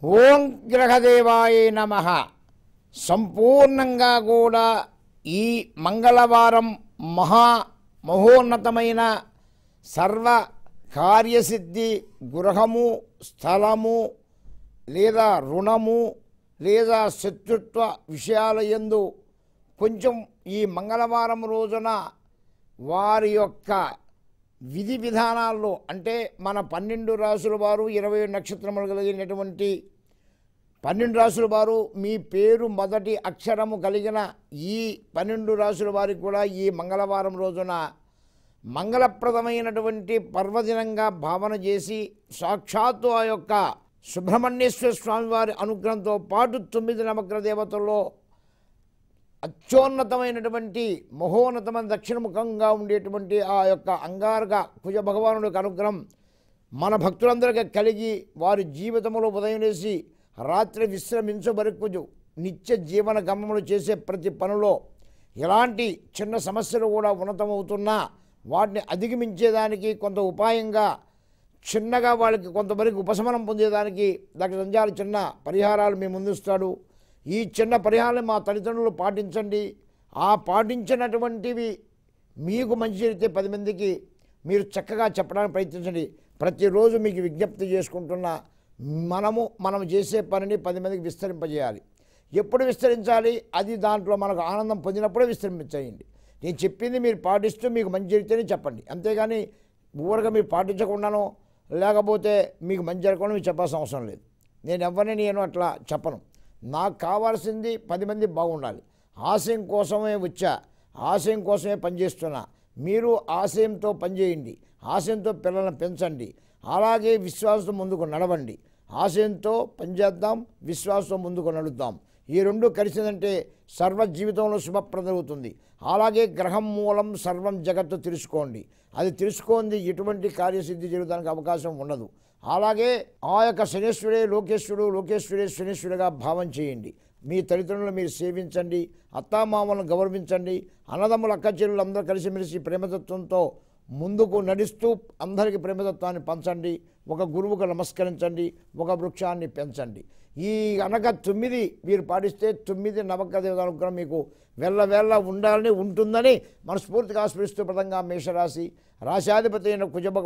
ఓం గ్రహదేవాయ నమః. సంపూర్ణంగా కూడా ఈ మంగళవారం మహోన్నతమైన సర్వ కార్యసిద్ధి, గృహము, స్థలము లేదా రుణము లేదా శత్రుత్వ విషయాల యందు కొంచెం ఈ మంగళవారం రోజున వారి యొక్క విధి విధానాల్లో, అంటే మన 12 రాసుల వారు 20 నక్షత్రములు కలిగినటువంటి 12 రాసుల వారు మీ పేరు మొదటి అక్షరము కలిగిన ఈ 12 రాసుల వారికి కూడా ఈ మంగళవారం రోజున మంగళప్రదమైనటువంటి పర్వదినంగా భావన చేసి సాక్షాత్తు ఆ యొక్క సుబ్రహ్మణ్యేశ్వర స్వామివారి అనుగ్రహంతో పాటు 9 నవగ్రహ దేవతల్లో అత్యున్నతమైనటువంటి మహోన్నతమైన దక్షిణముఖంగా ఉండేటువంటి ఆ యొక్క అంగారక కుజ భగవానుడి యొక్క అనుగ్రహం మన భక్తులందరికీ కలిగి వారి జీవితంలో ఉదయం లేచి రాత్రి విశ్రమించే వరకు నిత్య జీవన గమనములు చేసే ప్రతి పనిలో ఎలాంటి చిన్న సమస్యలు కూడా ఉన్నతమవుతున్నా వాటిని అధిగమించేదానికి కొంత ఉపాయంగా చిన్నగా వాళ్ళకి కొంతవరకు ఉపశమనం పొందేదానికి డాక్టర్ జంధ్యాల చిన్న పరిహారాలు మీ ముందుస్తాడు. ఈ చిన్న పరిహారాలు మా తల్లిదండ్రులు పాటించండి. ఆ పాటించినటువంటివి మీకు మంచి జరిగితే 10 మందికి మీరు చక్కగా చెప్పడానికి ప్రయత్నించండి. ప్రతిరోజు మీకు విజ్ఞప్తి చేసుకుంటున్న మనం చేసే పనిని 10 మందికి విస్తరింపజేయాలి. ఎప్పుడు విస్తరించాలి? అది దాంట్లో మనకు ఆనందం పొందినప్పుడే విస్తరింపచేయండి. నేను చెప్పింది మీరు పాటిస్తూ మీకు మంచి జరిగితేనే చెప్పండి. అంతేగాని ఊరగా మీరు పాటించకుండానో లేకపోతే మీకు మంచి జరగకుండా మీరు చెప్పాల్సిన అవసరం లేదు. నేను అట్లా చెప్పను. నాకు కావాల్సింది 10 మంది బాగుండాలి. ఆశయం కోసమే వచ్చా, ఆశయం కోసమే పనిచేస్తున్నా. మీరు ఆశయంతో పనిచేయండి, ఆశయంతో పిల్లలను పెంచండి, అలాగే విశ్వాసంతో ముందుకు నడవండి. ఆశయంతో పనిచేద్దాం, విశ్వాసంతో ముందుకు నడుద్దాం. ఈ రెండు కలిసిందంటే సర్వ జీవితంలో శుభప్రదవుతుంది. అలాగే గ్రహం మూలం సర్వం జగత్తు తెలుసుకోండి. అది తెలుసుకోండి ఎటువంటి కార్యసిద్ధి జరగడానికి అవకాశం ఉండదు. అలాగే ఆ యొక్క శనేశ్వరుడే లోకేశ్వరుడు, లోకేశ్వరుడే శనేశ్వరుడుగా భావం చేయండి. మీ తల్లిదండ్రులను మీరు సేవించండి, అత్తామామలను గౌరవించండి, అన్నదమ్ముల అక్క చెల్లెలు అందరూ కలిసిమెలిసి ప్రేమతత్వంతో ముందుకు నడుస్తూ అందరికీ ప్రేమతత్వాన్ని పంచండి. ఒక గురువుకు నమస్కరించండి, ఒక వృక్షాన్ని పెంచండి. ఈ అనగా 9 మీరు పాటిస్తే 9 నవగ్రహ దేవతల అనుగ్రహం మీకు వెళ్ళ ఉండాలని ఉంటుందని మనస్ఫూర్తిగా ఆస్వాదిస్తూ ప్రదంగా మేషరాశి రాశాధిపతి అయిన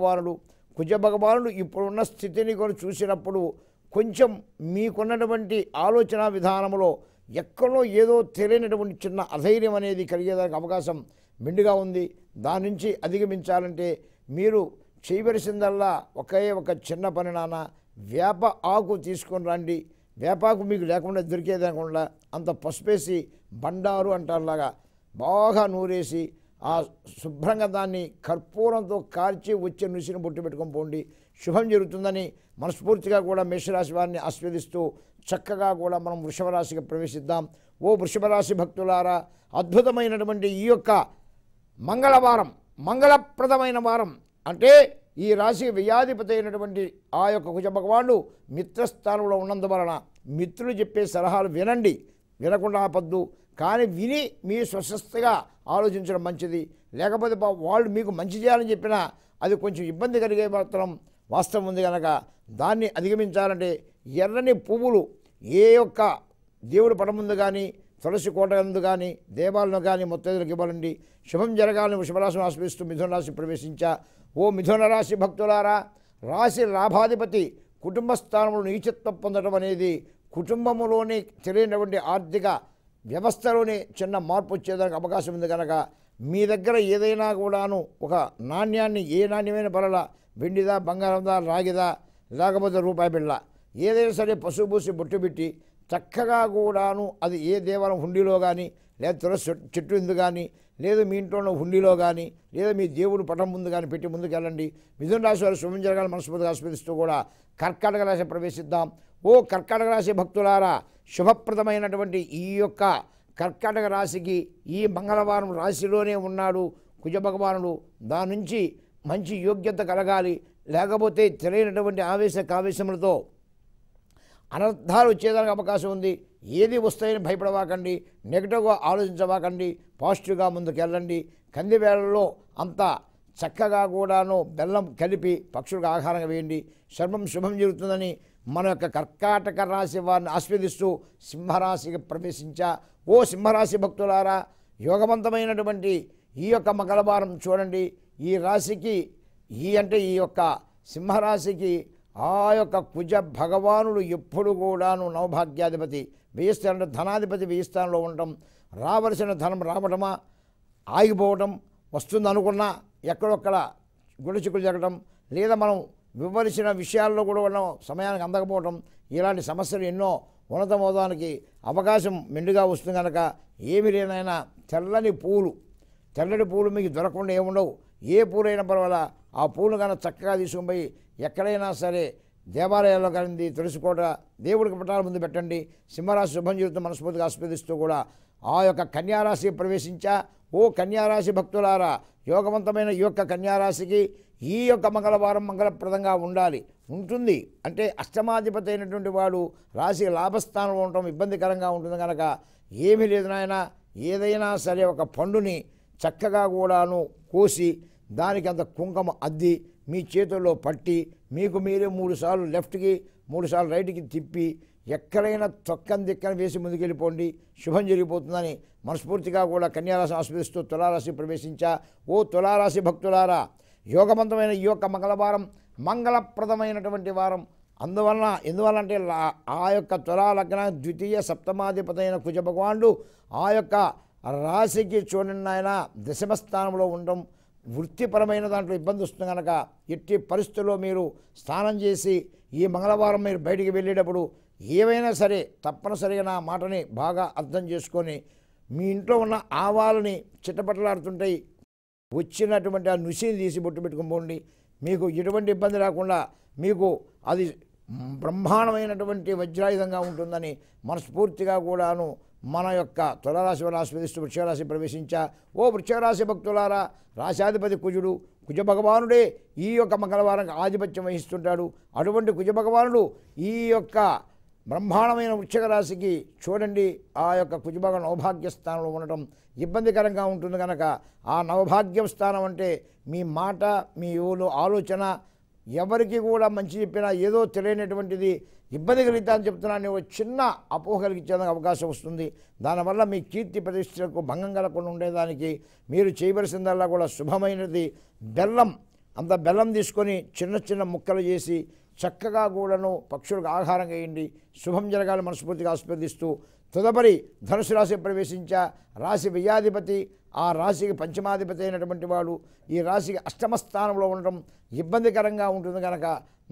కుజభగవానుడు ఇప్పుడున్న స్థితిని కూడా చూసినప్పుడు కొంచెం మీకున్నటువంటి ఆలోచన విధానంలో ఎక్కడో ఏదో తెలియనటువంటి చిన్న అధైర్యం అనేది కలిగేదానికి అవకాశం మెండుగా ఉంది. దాని నుంచి అధిగమించాలంటే మీరు చేయవలసిందల్లా ఒకే ఒక చిన్న పని, నాన్న వేప ఆకు తీసుకొని రండి. వేపాకు మీకు లేకుండా దొరికేదనకుండా అంత పసుపేసి బండారు అంటారులాగా బాగా నూరేసి ఆ శుభ్రంగా దాన్ని కర్పూరంతో కాల్చి వచ్చే నుసిని బొట్టు పెట్టుకొని పోండి. శుభం జరుగుతుందని మనస్ఫూర్తిగా కూడా మేషరాశి వారిని ఆస్వాదిస్తూ చక్కగా కూడా మనం వృషభ రాశికి ప్రవేశిద్దాం. ఓ వృషభ రాశి భక్తులారా, అద్భుతమైనటువంటి ఈ యొక్క మంగళవారం, మంగళప్రదమైన వారం, అంటే ఈ రాశికి వ్యయాధిపతి అయినటువంటి ఆ యొక్క కుజ భగవానుడు మిత్రస్థానంలో ఉన్నందువలన మిత్రులు చెప్పే సలహాలు వినండి, వినకుండా ఆపద్దు. కానీ విని మీ స్వస్థగా ఆలోచించడం మంచిది. లేకపోతే వాళ్ళు మీకు మంచి చేయాలని చెప్పినా అది కొంచెం ఇబ్బంది కలిగే మాత్రం వాస్తవం ఉంది కనుక దాన్ని అధిగమించాలంటే ఎర్రని పువ్వులు ఏ యొక్క దేవుడి పటం ముందు కానీ తులసి కోట ముందు కానీ దేవాలను కానీ మొత్తలకు ఇవ్వాలండి. శుభం జరగాలని వృషభరాశిని ఆస్వాదిస్తూ మిథున రాశి ప్రవేశించా. ఓ మిథున రాశి భక్తులారా, రాశి లాభాధిపతి కుటుంబ స్థానంలో నీచత్వం పొందడం అనేది కుటుంబంలోని తెలియనటువంటి ఆర్థిక వ్యవస్థలోనే చిన్న మార్పు వచ్చేదానికి అవకాశం ఉంది కనుక మీ దగ్గర ఏదైనా కూడాను ఒక నాణ్యాన్ని, ఏ నాణ్యమైన పరల వెండిదా, బంగారందా, రాగిదా, లేకపోతే రూపాయి బిళ్ళ ఏదైనా సరే పసుపు పూసి బొట్టు పెట్టి చక్కగా కూడాను అది ఏ దేవాలయం హుండీలో కానీ లేదా తులసి చెట్టు ఎందు కానీ లేదు మీ ఇంట్లో హుండీలో కానీ లేదా మీ దేవుడు పటం ముందు కానీ పెట్టి ముందుకు వెళ్ళండి. మిథున రాశి వారు శుభం జరగాలని మనస్ఫూర్తిగా ఆస్వాదిస్తూ కూడా కర్కాటక రాశి ప్రవేశిద్దాం. ఓ కర్కాటక రాశి భక్తులారా, శుభప్రదమైనటువంటి ఈ యొక్క కర్కాటక రాశికి ఈ మంగళవారం రాశిలోనే ఉన్నాడు కుజ భగవానుడు. దాని నుంచి మంచి యోగ్యత కలగాలి, లేకపోతే తెలియనటువంటి కావేశములతో అనర్థాలు వచ్చేదానికి అవకాశం ఉంది. ఏది వస్తాయని భయపడవాకండి, నెగిటివ్గా ఆలోచించవాకండి, పాజిటివ్గా ముందుకు వెళ్ళండి. కంది వేళల్లో అంత చక్కగా కూడాను బెల్లం కలిపి పక్షులకు ఆహారంగా వేయండి. సర్వం శుభం జరుగుతుందని మన యొక్క కర్కాటక రాశి వారిని ఆస్వాదిస్తూ సింహరాశికి ప్రవేశించా. ఓ సింహరాశి భక్తులారా, యోగవంతమైనటువంటి ఈ యొక్క మంగళవారం చూడండి. ఈ రాశికి ఈ యొక్క సింహరాశికి ఆ యొక్క కుజ భగవానుడు ఎప్పుడు కూడాను నవభాగ్యాధిపతి, వెయ్యి స్థానంలో ధనాధిపతి, వెయ్యి స్థానంలో ఉండటం, రావలసిన ధనం రావడమా ఆగిపోవటం, వస్తుంది అనుకున్నా ఎక్కడొక్కడ గుడిచిక్కులు జరగడం, లేదా మనం వివరించిన విషయాల్లో కూడా ఉన్న సమయానికి అందకపోవటం, ఇలాంటి సమస్యలు ఎన్నో ఉన్నతమవడానికి అవకాశం మెండుగా వస్తుంది కనుక ఏమి లేనైనా తెల్లటి పూలు మీకు దొరకకుండా ఏముండవు. ఏ పూలైనా పర్వాలా ఆ పూలు కన్నా చక్కగా తీసుకుని పోయి ఎక్కడైనా సరే దేవాలయాల్లో కానీ తెలుసుకోవట దేవుడికి పట్టాల ముందు పెట్టండి. సింహరాశి శుభం జీవితం మనస్ఫూర్తిగా ఆస్వాదిస్తూ కూడా ఆ యొక్క కన్యారాశి ప్రవేశించా. ఓ కన్యారాశి భక్తులారా, యోగవంతమైన ఈ యొక్క కన్యారాశికి ఈ యొక్క మంగళవారం మంగళప్రదంగా ఉంటుంది. అంటే అష్టమాధిపతి అయినటువంటి వాడు రాశి లాభస్థానంలో ఉండటం ఇబ్బందికరంగా ఉంటుంది కనుక ఏమీ లేదు నాయన, ఏదైనా సరే ఒక పండుని చక్కగా కూడాను కోసి దానికి అంత కుంకుమ అద్ది మీ చేతుల్లో పట్టి మీకు మీరే 3 సార్లు లెఫ్ట్కి 3 సార్లు రైట్కి తిప్పి ఎక్కడైనా తొక్కని దిక్కని వేసి ముందుకెళ్ళిపోండి, శుభం జరిగిపోతుందని మనస్ఫూర్తిగా కూడా కన్యారాశి ఆస్వాదిస్తూ తులారాశి ప్రవేశించా. ఓ తులారాశి భక్తులారా, యోగవంతమైన ఈ యొక్క మంగళవారం మంగళప్రదమైనటువంటి వారం. ఎందువల్ల అంటే ఆ యొక్క తులా లగ్న ద్వితీయ సప్తమాధిపతి అయిన కుజ భగవానుడు ఆ యొక్క రాశికి చూడండి ఆయన దశమ స్థానంలో ఉండడం వృత్తిపరమైన దాంట్లో ఇబ్బంది వస్తుంది కనుక ఎట్టి పరిస్థితుల్లో మీరు స్నానం చేసి ఈ మంగళవారం మీరు బయటికి వెళ్ళేటప్పుడు ఏవైనా సరే తప్పనిసరిగా నా మాటని బాగా అర్థం చేసుకొని మీ ఇంట్లో ఉన్న ఆవాలని చిట్టపట్టలాడుతుంటాయి, వచ్చినటువంటి ఆ నుసిని తీసి బొట్టు పెట్టుకుని మీకు ఎటువంటి ఇబ్బంది రాకుండా మీకు అది బ్రహ్మాండమైనటువంటి వజ్రాయుధంగా ఉంటుందని మనస్ఫూర్తిగా కూడాను మన యొక్క తులారాశి వారిని ఆస్వాదిస్తూ వృశ్చికరాశి ప్రవేశించా. ఓ వృశ్చికరాశి భక్తులారా, రాశాధిపతి కుజ భగవానుడే ఈ యొక్క మంగళవారం ఆధిపత్యం వహిస్తుంటాడు. అటువంటి కుజ భగవానుడు ఈ యొక్క బ్రహ్మాండమైన వృశ్చిక రాశికి చూడండి ఆ యొక్క కుజభగ నవభాగ్య స్థానంలో ఉండటం ఇబ్బందికరంగా ఉంటుంది కనుక ఆ నవభాగ్యం స్థానం అంటే మీ మాట, మీ ఆలోచన ఎవరికి కూడా మంచి చెప్పినా ఏదో తెలియనటువంటిది ఇబ్బంది కలిగితా అని చెప్తున్నాను, ఒక చిన్న అపోహ కలిగించేందుకు అవకాశం వస్తుంది. దానివల్ల మీ కీర్తి ప్రతిష్టలకు భంగం కలగకుండా ఉండేదానికి మీరు చేయవలసిందల్లా కూడా శుభమైనది బెల్లం తీసుకొని చిన్న ముక్కలు చేసి చక్కగా కూడాను పక్షులకు ఆహారం వేయండి. శుభం జరగాలి మనస్ఫూర్తిగా ఆస్వాదిస్తూ తదుపరి ధనుసు రాశి ప్రవేశించా. రాశి వ్యయాధిపతి ఆ రాశికి పంచమాధిపతి అయినటువంటి వాడు ఈ రాశికి అష్టమ స్థానంలో ఉండటం ఇబ్బందికరంగా ఉంటుంది కనుక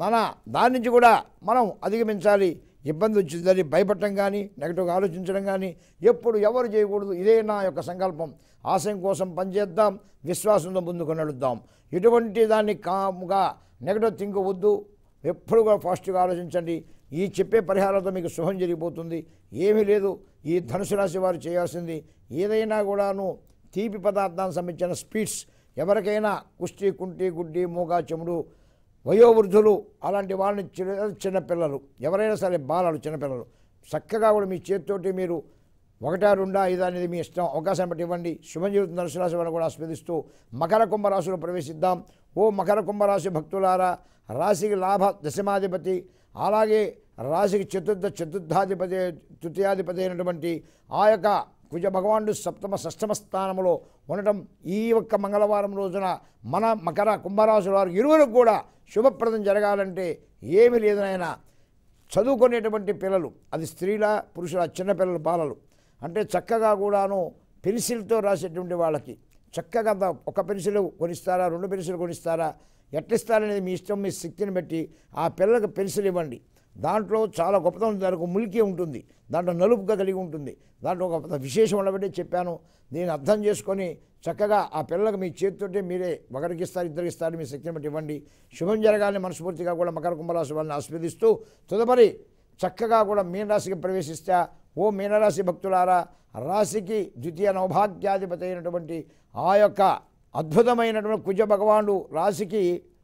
దాని నుంచి కూడా మనం అధిగమించాలి. ఇబ్బంది వచ్చిందని భయపడటం కానీ నెగటివ్గా ఆలోచించడం కానీ ఎవరు చేయకూడదు. ఇదే నా యొక్క సంకల్పం. ఆశయం కోసం పనిచేద్దాం, విశ్వాసంతో ముందుకు నడుద్దాం. ఇటువంటి దాన్ని కాముగా నెగటివ్ థింక్ వద్దు, ఎప్పుడు కూడా పాజిటివ్గా ఆలోచించండి. ఈ చెప్పే పరిహారాలతో మీకు శుభం జరిగిపోతుంది. ఏమీ లేదు. ఈ ధనుసు రాశి వారు చేయాల్సింది ఏదైనా కూడాను తీపి పదార్థానికి సంబంధించిన స్వీట్స్, ఎవరికైనా కుష్టి, కుంటి, గుడ్డి, మూగ, చెముడు, వయోవృద్ధులు అలాంటి వాళ్ళని చిన్నపిల్లలు ఎవరైనా సరే బాలలు చిన్నపిల్లలు చక్కగా కూడా మీ చేతితోటి మీరు 1, 2, 5 అనేది మీ ఇష్టం, అవకాశం బట్టి ఇవ్వండి. శుభం జరుగుతుంది. ధనుసు రాశి వారిని కూడా ఆస్వాదిస్తూ మకర కుంభరాశిలో ప్రవేశిద్దాం. ఓ మకర కుంభరాశి భక్తులారా, రాశికి లాభ దశమాధిపతి అలాగే రాశికి చతుర్థాధిపతి తృతీయాధిపతి అయినటువంటి ఆ యొక్క కుజ భగవానుడు షష్ఠమ స్థానంలో ఉండటం ఈ యొక్క మంగళవారం రోజున మన మకర కుంభరాశి వారు ఇరువురికి కూడా శుభప్రదం జరగాలంటే ఏమీ లేదనైనా చదువుకునేటువంటి పిల్లలు, అది స్త్రీల పురుషుల, చిన్నపిల్లలు, బాలలు అంటే చక్కగా కూడాను పెన్సిల్తో రాసేటువంటి వాళ్ళకి చక్కగా ఒక పెన్సిల్ కొనిస్తారా, 2 పెన్సిల్ కొనిస్తారా, ఎట్లిస్తారనేది మీ ఇష్టం, మీ శక్తిని బట్టి ఆ పిల్లలకు పెన్సిల్ ఇవ్వండి. దాంట్లో చాలా గొప్పతనం, దానికి ములికి ఉంటుంది, దాంట్లో నలుపుగా కలిగి ఉంటుంది, దాంట్లో ఒక విశేషం ఉండబట్టి చెప్పాను. దీన్ని అర్థం చేసుకొని చక్కగా ఆ పిల్లలకు మీ చేతితోటే మీరే ఒకరికి ఇస్తారు, ఇద్దరికి ఇస్తారు, మీ శక్తిని బట్టి ఇవ్వండి. శుభం జరగాలని మనస్ఫూర్తిగా కూడా మకర కుంభరాశి వాళ్ళని ఆస్వాదిస్తూ తదుపరి చక్కగా కూడా మీనరాశికి ప్రవేశిస్తా. ఓ మీనరాశి భక్తులారా, రాశికి ద్వితీయ నవభాగ్యాధిపతి అయినటువంటి ఆ యొక్క అద్భుతమైనటువంటి కుజ భగవానుడు రాశికి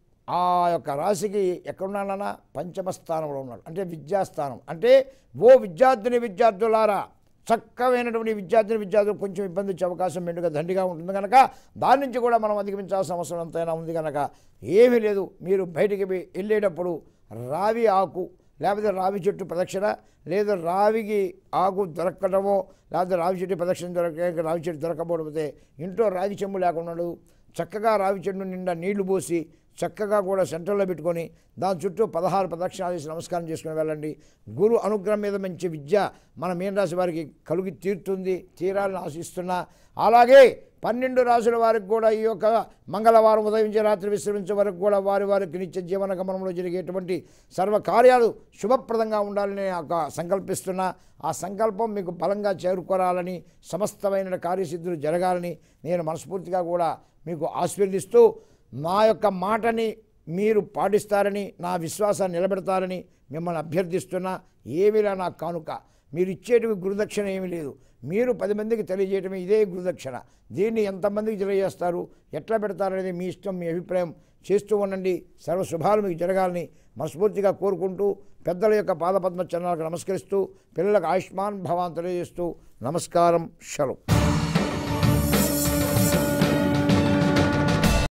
ఎక్కడున్నాడన్నా పంచమ స్థానంలో ఉన్నాడు. అంటే విద్యాస్థానం. అంటే ఓ విద్యార్థులారా, చక్కమైనటువంటి విద్యార్థులు కొంచెం ఇబ్బంది వచ్చే అవకాశం మెండుగా దండిగా ఉంటుంది కనుక దాని నుంచి కూడా మనం అధిగమించాల్సిన అవసరం ఎంతైనా ఉంది కనుక ఏమీ లేదు. మీరు బయటికి వెళ్ళేటప్పుడు రావి ఆకు లేకపోతే రావి చెట్టు ప్రదక్షిణ, లేదా రావికి ఆకు దొరకడమో లేకపోతే రావి చెట్టు ప్రదక్షిణ రావి చెట్టు దొరకకపోతే ఇంట్లో రాగి చెంబు లేకుండా చక్కగా రావి చెట్టు నిండా నీళ్లు పోసి చక్కగా కూడా సెంటర్లో పెట్టుకొని దాని చుట్టూ 16 ప్రదక్షిణాలు చేసి నమస్కారం చేసుకుని వెళ్ళండి. గురు అనుగ్రహం మీద మంచి విద్య మన మీనరాశి వారికి తీరాలని ఆశిస్తున్నా. అలాగే 12 రాశుల వారికి కూడా ఈ యొక్క మంగళవారం ఉదయించే రాత్రి విశ్రమించే వరకు కూడా వారికి నిత్య జీవన గమనంలో జరిగేటువంటి సర్వకార్యాలు శుభప్రదంగా ఉండాలని సంకల్పిస్తున్నా. ఆ సంకల్పం మీకు బలంగా చేరుకోవాలని, సమస్తమైన కార్యసిద్ధులు జరగాలని నేను మనస్ఫూర్తిగా కూడా మీకు ఆశీర్వదిస్తూ, నా యొక్క మాటని మీరు పాటిస్తారని, నా విశ్వాసాన్ని నిలబెడతారని మిమ్మల్ని అభ్యర్థిస్తున్నా. ఏమిలా నా కానుక, మీరు ఇచ్చేటివి గురుదక్షిణ ఏమీ లేదు. మీరు 10 మందికి తెలియజేయటమే ఇదే గురుదక్షిణ. దీన్ని ఎంతమందికి తెలియజేస్తారు, ఎట్లా పెడతారనేది మీ ఇష్టం, మీ అభిప్రాయం. చేస్తూ ఉండండి. సర్వశుభాలు మీకు జరగాలని మనస్ఫూర్తిగా కోరుకుంటూ, పెద్దల యొక్క పాదపద్మ చరణాలకు నమస్కరిస్తూ, పిల్లలకు ఆయుష్మాన్ భవాన్ తెలియజేస్తూ నమస్కారం. శలం.